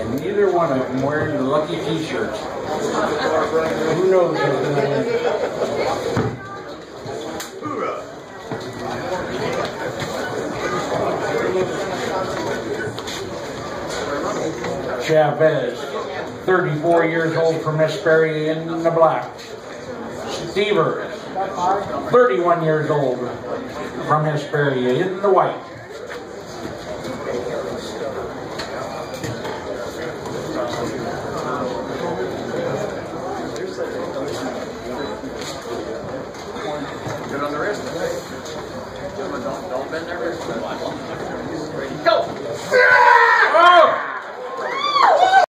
Neither one of them wearing the lucky t-shirts. Who knows who's going to win? Chavez, 34 years old from Hesperia in the black. Stever, 31 years old from Hesperia in the white.